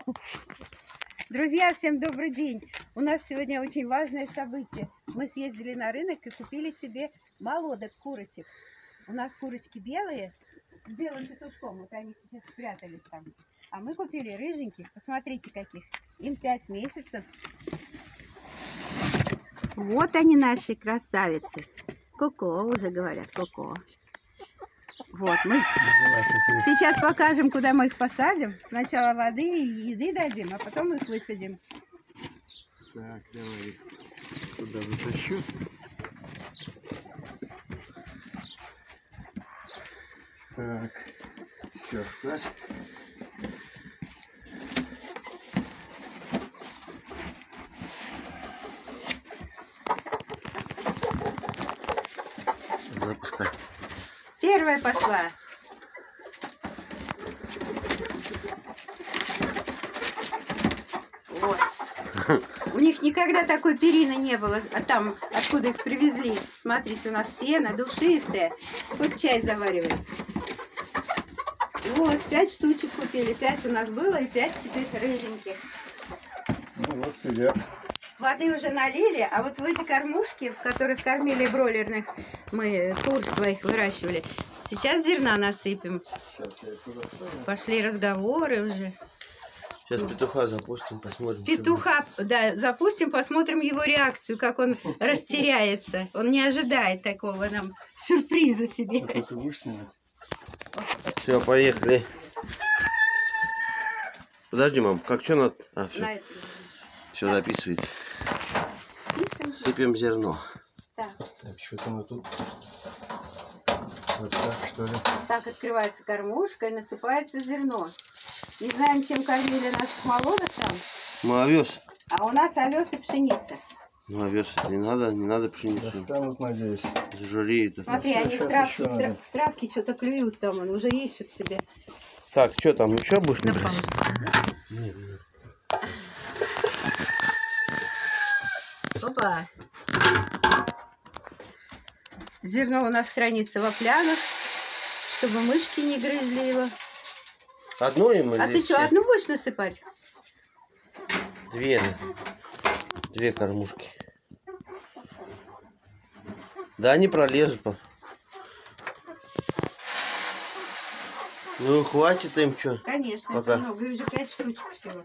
Друзья, всем добрый день! У нас сегодня очень важное событие. Мы съездили на рынок и купили себе молодок курочек. У нас курочки белые, с белым петушком. Вот они сейчас спрятались там. А мы купили рыженьких. Посмотрите, каких. Им 5 месяцев. Вот они, наши красавицы. Ко-ко, уже говорят, ко-ко. Вот, мы сейчас покажем, куда мы их посадим. Сначала воды и еды дадим, а потом их высадим. Так, давай туда затащу. Так, все, ставь. Запускай. Первая пошла. Вот. У них никогда такой перины не было, а там, откуда их привезли. Смотрите, у нас сено душистое. Вот чай завариваем. Вот, 5 штучек купили. 5 у нас было и 5 теперь рыженьких. Ну вот сидят. Воды уже налили, а вот в эти кормушки, в которых кормили бройлерных, мы кур своих выращивали, сейчас зерна насыпем. Пошли разговоры уже. Сейчас петуха запустим, посмотрим. Петуха, да, запустим, посмотрим его реакцию, как он растеряется. Он не ожидает такого нам сюрприза себе. А ты будешь снимать? Все, поехали. Подожди, мам, как что надо? А, все. Все записывайте. Пишем. Сыпем зерно. Так. Так, что-то мы тут. Вот так, что ли? Так открывается кормушка и насыпается зерно. Не знаем, чем кормили наших молодок там. Мы овес. А у нас овес и пшеница. Ну, овес не надо пшеницу. Достанут, надеюсь. Зажуреет. Смотри, Ну, они в травке что-то клюют там, он уже ищут себе. Так, что там, еще будешь набирать? Нет. Опа. Зерно у нас хранится в оплянах, чтобы мышки не грызли его. Одну им или А ты что, одну будешь насыпать? Две кормушки. Да, они пролезут. Ну, хватит им что? Конечно, пока. это много, их же 5 штучек всего.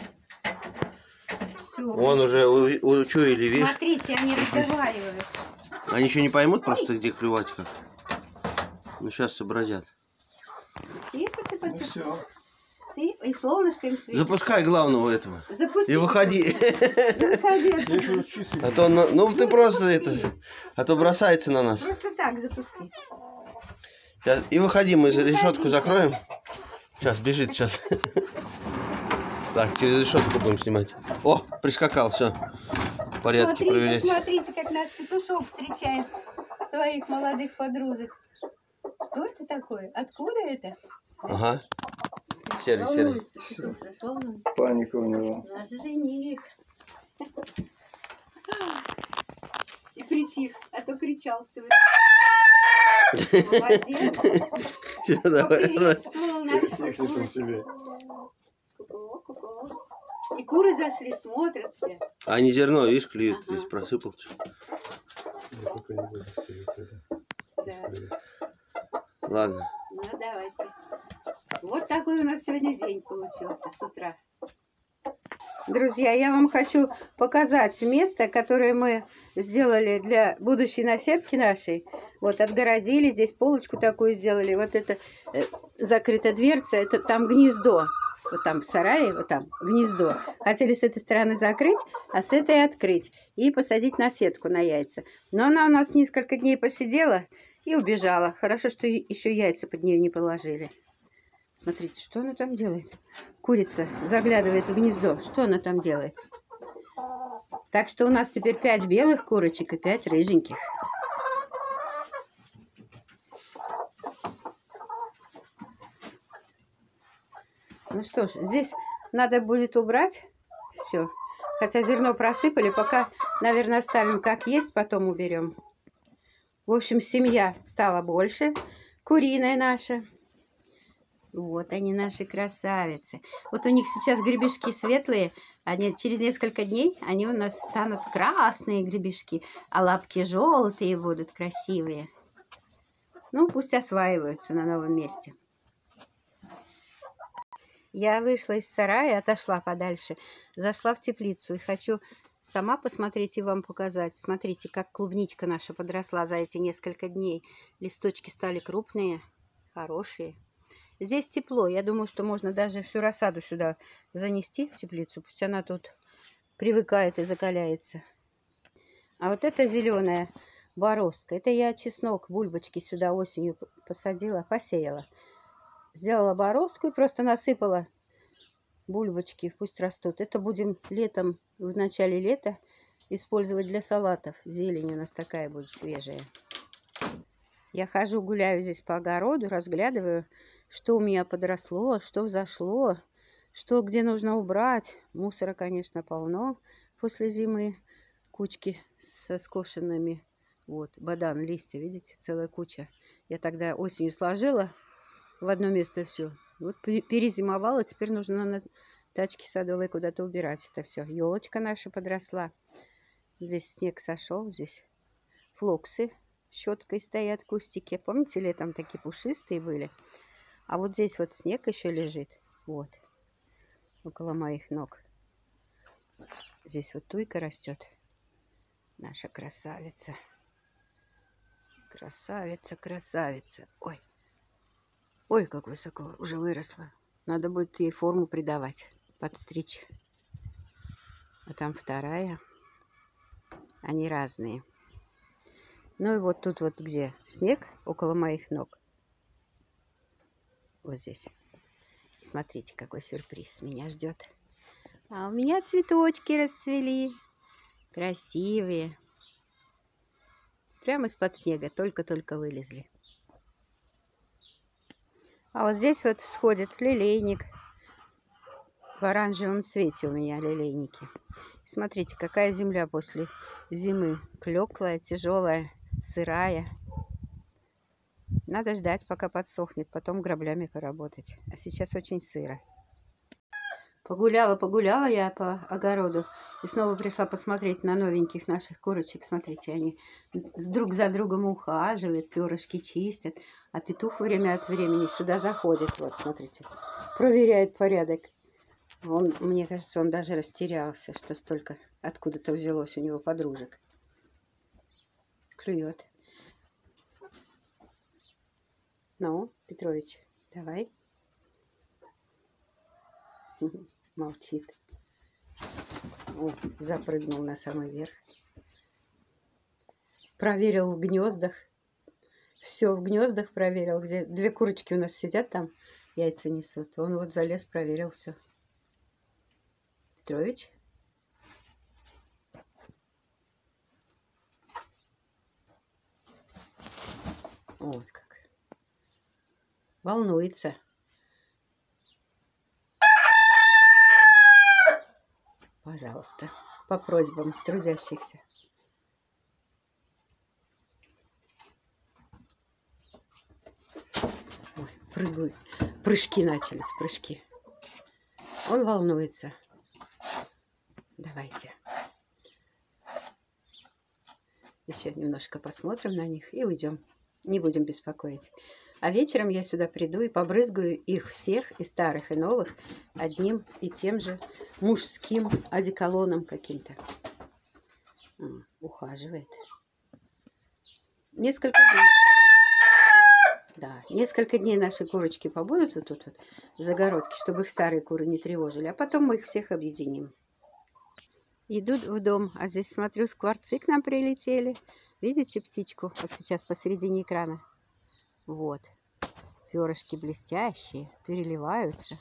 Все. Вон уже учуяли, видишь? Смотрите, они разговаривают. Они еще не поймут просто, где клювать как. Ну, сейчас сообразят. Тихо, тихо, Ну тихо. все. Тихо. И солнышко им светит. Запускай главного этого. Запусти. И выходи. Выходи. Я еще часы. А то, ну ты просто это, а то бросается на нас. Просто так запусти. Сейчас, и выходи, мы решетку закроем. Сейчас, бежит, сейчас. Так, через решетку будем снимать. О, прискакал, все. В порядке, проверять. Смотрите, как наш петушок встречает своих молодых подружек. Что это такое? Откуда это? Ага. Серый. Волнуется петух, волнуется. Паника у него. Наш жених. И притих, а то кричал все время. Молодец. Поприветствовал наших Тихо там тебе. Ку-ку. И куры зашли, смотрят все. Они зерно, видишь, клюют. Здесь просыпал. Я только не буду сидеть тогда. Да. Ладно. Ну, давайте. Вот такой у нас сегодня день получился с утра. Друзья, я вам хочу показать место, которое мы сделали для будущей наседки нашей. Вот отгородили, здесь полочку такую сделали. Вот это закрыта дверца, это там гнездо. Вот там в сарае, вот там гнездо. Хотели с этой стороны закрыть, а с этой открыть. И посадить наседку на яйца. Но она у нас несколько дней посидела и убежала. Хорошо, что еще яйца под нее не положили. Смотрите, что она там делает. Курица заглядывает в гнездо. Что она там делает? Так что у нас теперь 5 белых курочек и 5 рыженьких. Ну что ж, здесь надо будет убрать все. Хотя зерно просыпали, пока, наверное, оставим как есть, потом уберем. В общем, семья стала больше, куриная наша. Вот они, наши красавицы. Вот у них сейчас гребешки светлые, они через несколько дней они у нас станут красные гребешки, а лапки желтые будут красивые. Ну, пусть осваиваются на новом месте. Я вышла из сарая, отошла подальше, зашла в теплицу и хочу сама посмотреть и вам показать. Смотрите, как клубничка наша подросла за эти несколько дней. Листочки стали крупные, хорошие. Здесь тепло. Я думаю, что можно даже всю рассаду сюда занести в теплицу. Пусть она тут привыкает и закаляется. А вот это зеленая бороздка. Это я чеснок, бульбочки сюда осенью посадила, посеяла. Сделала бороздку и просто насыпала бульбочки. Пусть растут. Это будем летом, в начале лета использовать для салатов. Зелень у нас такая будет свежая. Я хожу, гуляю здесь по огороду, разглядываю, что у меня подросло, что взошло, что где нужно убрать. Мусора, конечно, полно после зимы. Кучки со скошенными. Вот, бадан, листья, видите, целая куча. Я тогда осенью сложила в одно место все. Вот перезимовала, теперь нужно на тачке садовой куда-то убирать это все. Елочка наша подросла. Здесь снег сошел, здесь флоксы щеткой стоят, кустики. Помните, летом такие пушистые были? А вот здесь вот снег еще лежит. Вот. Около моих ног. Здесь вот туйка растет. Наша красавица. Красавица, красавица. Ой. Ой, как высоко уже выросла. Надо будет ей форму придавать. Подстричь. А там вторая. Они разные. Ну и вот тут вот где снег, около моих ног. Вот здесь. Смотрите, какой сюрприз меня ждет. А у меня цветочки расцвели. Красивые. Прямо из-под снега. Только-только вылезли. А вот здесь вот всходит лилейник. В оранжевом цвете у меня лилейники. Смотрите, какая земля после зимы. Клеклая, тяжелая. Сырая. Надо ждать, пока подсохнет, потом граблями поработать. А сейчас очень сыро. Погуляла я по огороду и снова пришла посмотреть на новеньких наших курочек. Смотрите, они друг за другом ухаживают, перышки чистят, а петух время от времени сюда заходит. Вот, смотрите, проверяет порядок. Мне кажется, он даже растерялся, что столько откуда-то взялось у него подружек. Клюет. Ну, Петрович, давай. Молчит. О, запрыгнул на самый верх. Проверил в гнездах. Все в гнездах проверил, где две курочки у нас сидят там, яйца несут. Он вот залез, проверил все. Петрович. Вот как. Волнуется. Пожалуйста, по просьбам трудящихся. Ой, прыгают. Прыжки начались, прыжки. Он волнуется. Давайте. Еще немножко посмотрим на них и уйдем. Не будем беспокоить. А вечером я сюда приду и побрызгаю их всех, и старых, и новых, одним и тем же мужским одеколоном каким-то. Ухаживает. Несколько дней. Да, несколько дней наши курочки побудут вот тут вот в загородке, чтобы их старые куры не тревожили. А потом мы их всех объединим. Идут в дом, а здесь, смотрю, скворцы к нам прилетели. Видите птичку? Вот сейчас посередине экрана. Вот. Перышки блестящие, переливаются.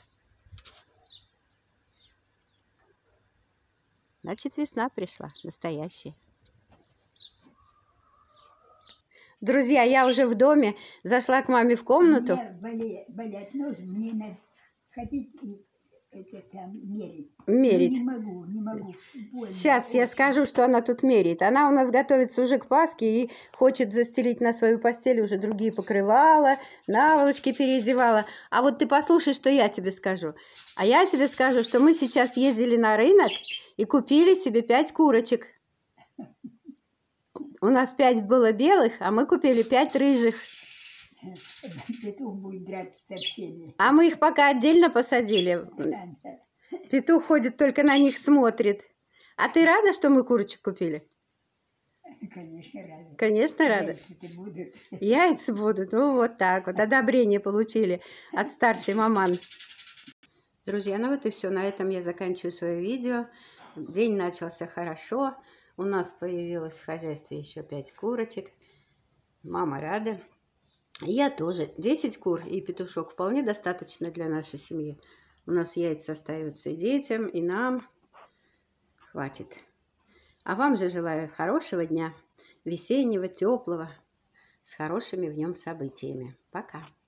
Значит, весна пришла, настоящая. Друзья, я уже в доме, зашла к маме в комнату. У меня болят ноги, мне надо ходить и это там мерить. Мерить. Не могу, не могу. Больно. Сейчас я Очень. скажу, что она тут меряет. Она у нас готовится уже к Пасхе и хочет застелить на свою постель уже другие покрывала, наволочки переодевала. А вот ты послушай, что я тебе скажу. А я тебе скажу, что мы сейчас ездили на рынок и купили себе 5 курочек. У нас 5 было белых, а мы купили 5 рыжих. Петух будет драться со всеми. А мы их пока отдельно посадили. Петух ходит, только на них смотрит. А ты рада, что мы курочек купили? Конечно, рада. Конечно, рада. Яйца-то будут. Яйца будут. Ну, вот так вот. Одобрение получили от старшей маман. Друзья, ну вот и все. На этом я заканчиваю свое видео. День начался хорошо. У нас появилось в хозяйстве еще 5 курочек. Мама рада. Я тоже. 10 кур и петушок вполне достаточно для нашей семьи. У нас яйца остаются и детям, и нам. Хватит. А вам же желаю хорошего дня, весеннего, теплого, с хорошими в нем событиями. Пока.